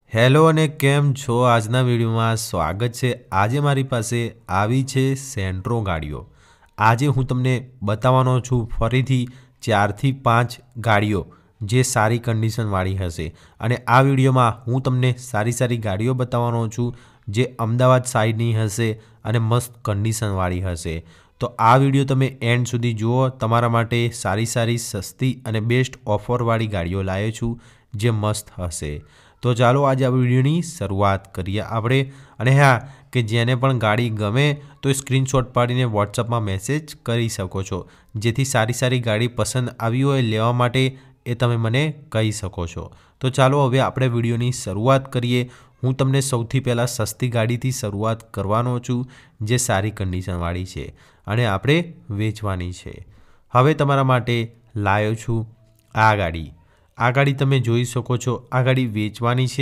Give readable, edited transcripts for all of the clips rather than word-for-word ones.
Hello અને કેમ છો? આજના વિડીયોમાં સ્વાગત છે। આજે મારી પાસે આવી છે સેન્ટ્રો ગાડીઓ। આજે હું તમને બતાવવાનો છું ફરીથી 4 થી 5 ગાડીઓ જે સારી કન્ડિશનવાળી હશે અને આ વિડીયોમાં હું તમને સારી ગાડીઓ બતાવવાનો છું જે અમદાવાદ સાઈડની હશે અને મસ્ત કન્ડિશનવાળી હશે। તો આ વિડીયો તમે એન્ડ સુધી જુઓ। તમારા માટે સારી સસ્તી અને બેસ્ટ ઓફરવાળી ગાડીઓ લાવ્યો છું જે મસ્ત હશે। તો ચાલો આજે આ વિડીયોની શરૂઆત કરીએ આપણે। અને હા, કે જેને પણ ગાડી ગમે તો સ્ક્રીનશોટ પાડીને વોટ્સઅપમાં મેસેજ કરી શકો છો, જેથી સારી ગાડી પસંદ આવી હોય લેવા માટે એ તમે મને કહી શકો છો। તો ચાલો હવે આપણે વિડીયોની શરૂઆત કરીએ। હું તમને સૌથી પહેલાં સસ્તી ગાડીથી શરૂઆત કરવાનો છું જે સારી કન્ડિશનવાળી છે અને આપણે વેચવાની છે। હવે તમારા માટે લાવ્યો છું આ ગાડી। આ ગાડી તમે જોઈ શકો છો। આ ગાડી વેચવાની છે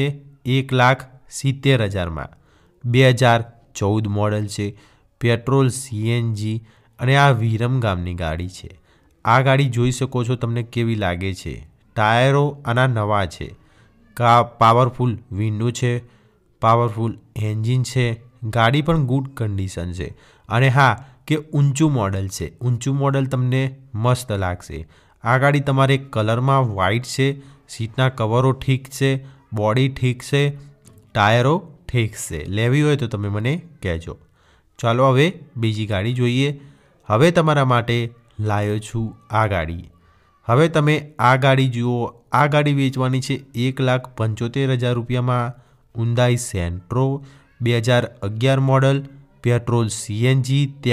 1,70,000માં। 2014 મોડલ છે, પેટ્રોલ CNG અને આ વિરમ ગામની ગાડી છે। આ ગાડી જોઈ શકો છો તમને કેવી લાગે છે। ટાયરો આના નવા છે। પાવરફુલ વિન્ડો છે, પાવરફુલ એન્જિન છે। ગાડી પણ ગુડ કન્ડિશન છે અને હા, કે ઊંચું મોડલ છે। ઊંચું મોડલ તમને મસ્ત લાગશે। આ ગાડી તમારે કલરમાં વ્હાઇટ છે। સીટના કવરો ઠીક છે, બોડી ઠીક છે, ટાયરો ઠીક છે। લેવી હોય તો તમે મને કહેજો। ચાલો હવે બીજી ગાડી જોઈએ। હવે તમારા માટે લાવ્યો છું આ ગાડી। હવે તમે આ ગાડી જુઓ। આ ગાડી વેચવાની છે 1,75,000 રૂપિયામાં। Hyundai Santro 2011 model, petrol CNG,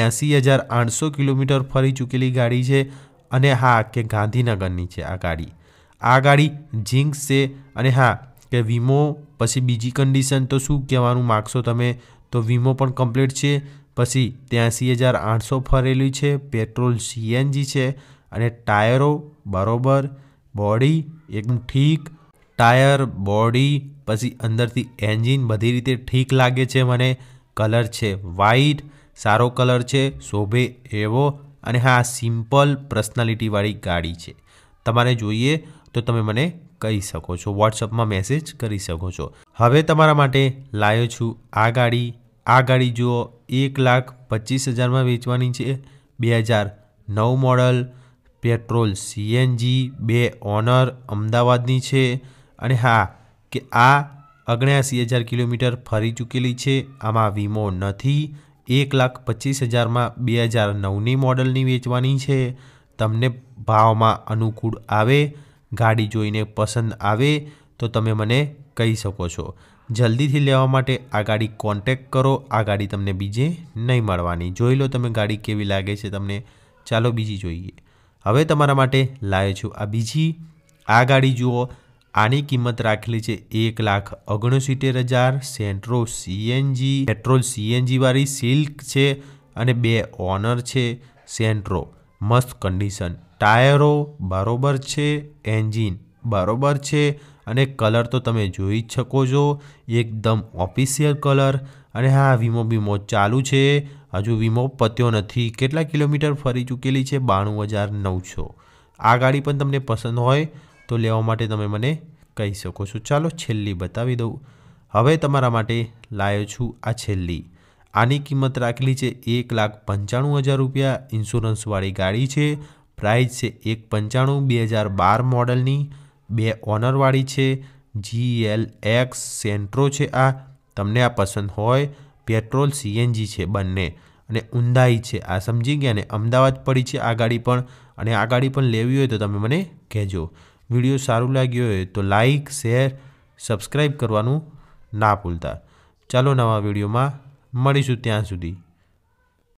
83,800 kilometre ફરી ચૂકેલી ગાડી છે અને હા, કે ગાંધીનગરની છે આ ગાડી। આ ગાડી જિંક્સ છે અને હા, કે વીમો પછી બીજી કન્ડિશન તો શું કહેવાનું માગશો તમે? તો વીમો પણ કમ્પ્લીટ છે, પછી 83,800 ફરેલી છે, પેટ્રોલ CNG છે અને ટાયરો બરોબર, બોડી એકદમ ઠીક, ટાયર બોડી પછી અંદરથી એન્જિન બધી રીતે ઠીક લાગે છે મને। કલર છે વ્હાઇટ, સારો કલર છે, શોભે એવો અને હા, સિમ્પલ પર્સનાલિટીવાળી ગાડી છે। તમારે જોઈએ તો તમે મને કહી શકો છો, વોટ્સઅપમાં મેસેજ કરી શકો છો। હવે તમારા માટે લાવ્યો છું આ ગાડી। આ ગાડી જુઓ 1,25,000માં વેચવાની છે। 2009 મોડલ, પેટ્રોલ CNG, 2 ઓનર, અમદાવાદની છે અને હા, કે આ 79,000 કિલોમીટર ફરી ચૂકેલી છે। આમાં વીમો નથી। 1,25,000માં 2009ની મોડલની વેચવાની છે। તમને ભાવમાં અનુકૂળ આવે, ગાડી જોઈને પસંદ આવે તો તમે મને કહી શકો છો। જલ્દીથી લેવા માટે આ ગાડી કોન્ટેક્ટ કરો। આ ગાડી તમને બીજે નહીં મળવાની। જોઈ લો તમે ગાડી કેવી લાગે છે તમને। ચાલો બીજી જોઈએ। હવે તમારા માટે લાવ્યો છું આ બીજી। આ ગાડી જુઓ। આની કિંમત રાખેલી છે 1,69,000। સેન્ટ્રો CNG, પેટ્રોલ CNG વાળી સિલ્ક છે અને 2 ઓનર છે। સેન્ટ્રો મસ્ત કન્ડિશન, ટાયરો બરોબર છે, એન્જિન બરોબર છે અને કલર તો તમે જોઈ જ શકો છો, એકદમ ઓફિશિયલ કલર અને હા, વીમો ચાલુ છે। હજુ વીમો પત્યો નથી। કેટલા કિલોમીટર ફરી ચૂકેલી છે? 92,900। આ ગાડી પણ તમને પસંદ હોય તો લેવા માટે તમે મને કહી શકો છો। ચાલો છેલ્લી બતાવી દઉં। હવે તમારા માટે લાવ્યો છું આ છેલ્લી। આની કિંમત રાખેલી છે 1,95,000 રૂપિયા। ઇન્સ્યોરન્સવાળી ગાડી છે। પ્રાઇસ છે 1,95,000, 2012 મોડલની, 2 ઓનરવાળી છે। GLX સેન્ટ્રો છે આ। તમને આ પસંદ હોય, પેટ્રોલ CNG છે બંને અને Hyundai છે આ, સમજી ગયા ને? અમદાવાદ પડી છે આ ગાડી પણ અને આ ગાડી પણ લેવી હોય તો તમે મને કહેજો। વિડીયો સારું લાગ્યો હોય તો લાઈક, શેર, સબસ્ક્રાઈબ કરવાનું ના ભૂલતા। ચાલો નવા વિડીયોમાં મળીશું, ત્યાં સુધી